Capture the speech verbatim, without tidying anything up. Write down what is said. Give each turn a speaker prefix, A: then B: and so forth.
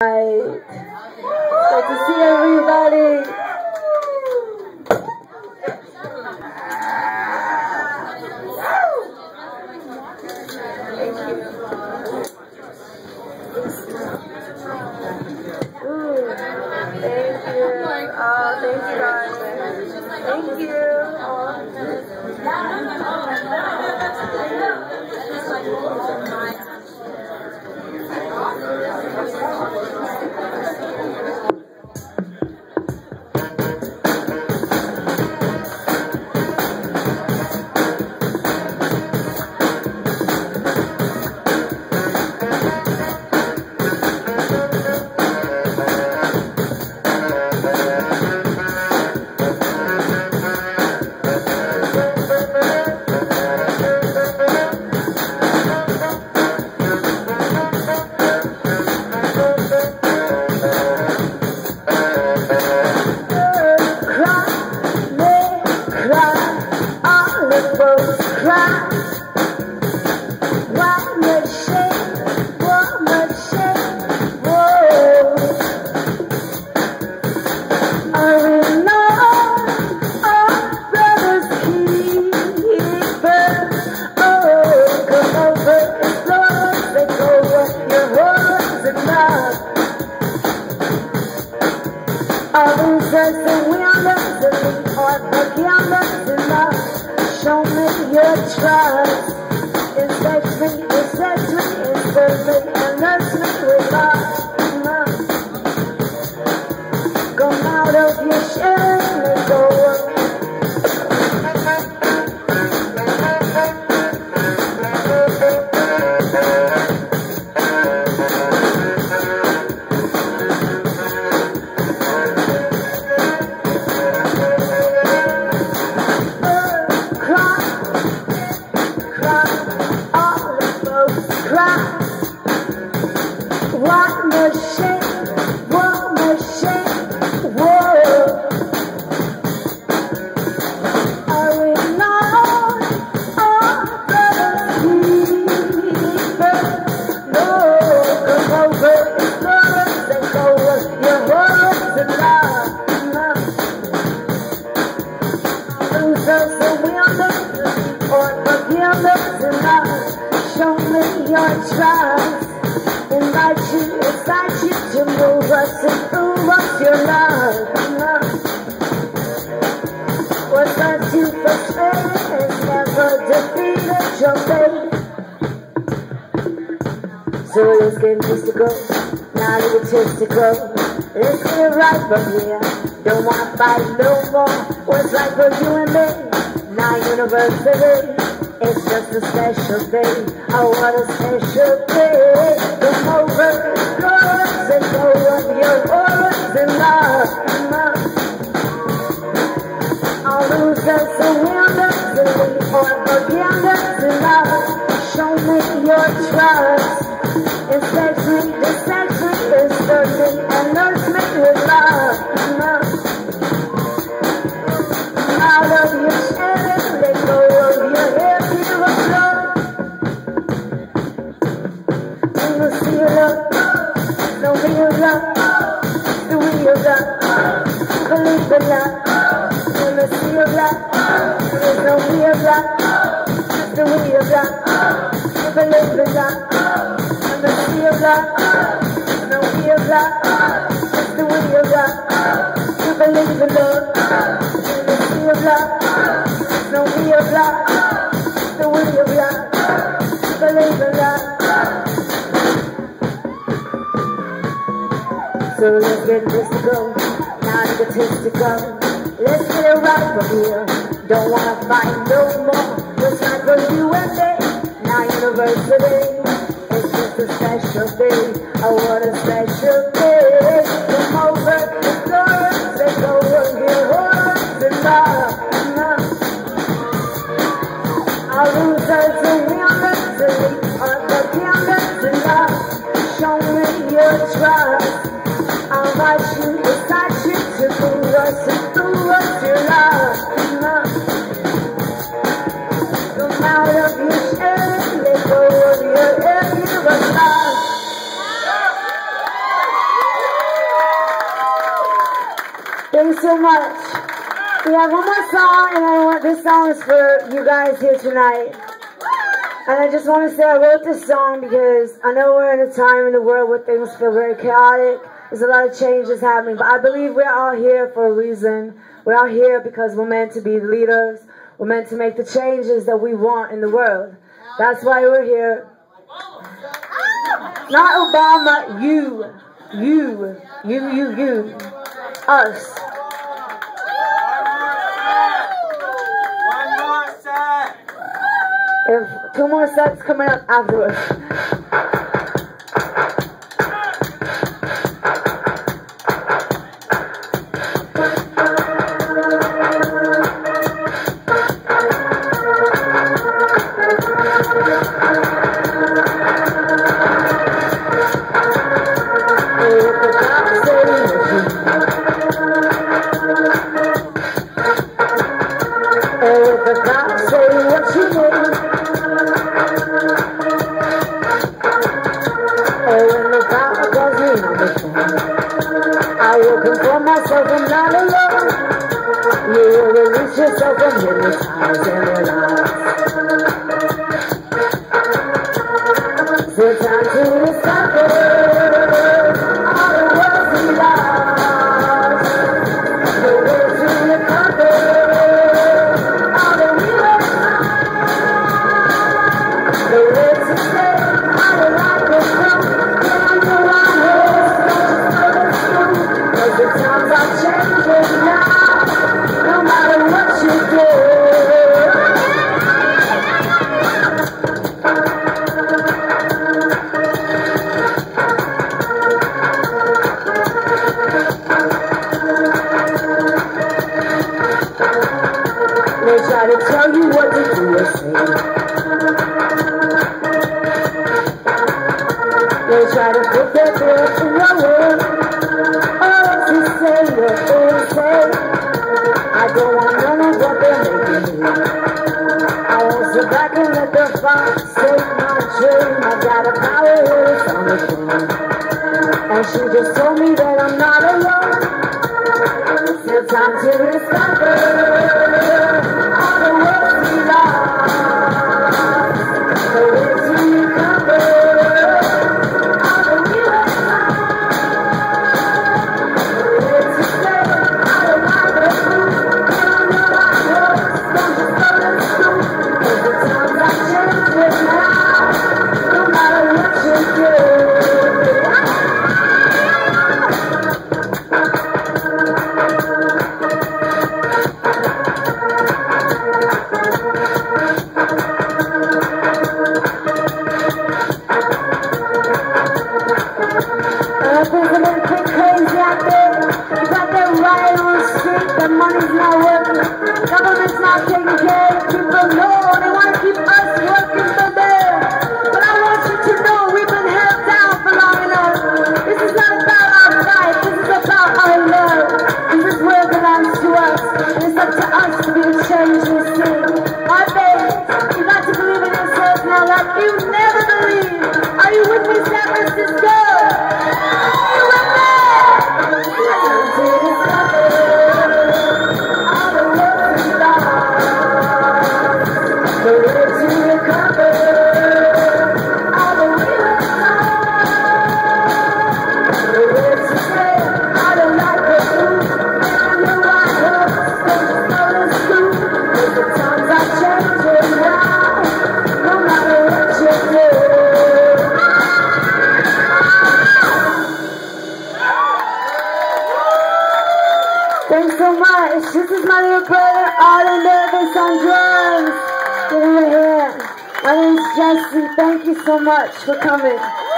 A: Good to see everybody. Thank you. Ooh, thank you. Oh, thank you guys. Thank you. Show me your trust. It sets me, it sets me, it serves me, and nuts me with love. Come out of your shell and let go of show me your trust. Invite you, excite you to move us and prove us your love. What's left you frustrated is never defeated your fate. So let's get this to go. Now leave it just to grow. Let's get it right from here. Don't wanna fight no more. What's right for you and me? Now university. It's just a special day. Oh, what a special day. Come over, girls, and go of your auras and love. All losers and winners, and we are beginners in love. Show me your trust. It sets me, it sets me, it stirs me, and nurse me with love. Out of your shell, let go of your head. No real love, the real love, believe in love, in the real love, there's no real love, the real love, believe in love, in the real love, no real love, the real love, believe in love, in the real love, no real love, the real love, believe in love. So let's get this to go, now the taste to go. Let's get it right from here. Don't wanna fight no more. What's right for you and me? Now university. It's just a special day. Oh, what a special day. Come over the floor, let go of your horns and love. Our losers and winners, and we are the beginners in love. Show me your trust. I'll invite you, excite you to move us and prove us your love. Come out of your shell, let go of your head, give us love. you so much. We have one more song, and I want this song is for you guys here tonight. And I just want to say I wrote this song because I know we're in a time in the world where things feel very chaotic. There's a lot of changes happening, but I believe we're all here for a reason. We're all here because we're meant to be leaders. We're meant to make the changes that we want in the world. That's why we're here. Not Obama, you. You. You, you, you. Us.
B: One more set.
A: If two more sets coming up afterwards. I will control myself, I'm not alone. You will release yourself from hypnotize and relax. So time to discover all the words we lost. The way to recover all the we lost. The way to say I don't like the truth. The times are changing now, no matter what you do. They try to tell you what to do or say. They try to put their foot in your way. Say what they say. I don't want none of what they're making me. I won't sit back and let the fox take my dream. I got a power here, it's on the phone. And she just told me that I'm not alone. It's time to discover all the words we lost. The way to recover. Thanks so much. This is my little brother, Autumn Davis on drums. Give him a hand. My name's Jesse. Thank you so much for coming.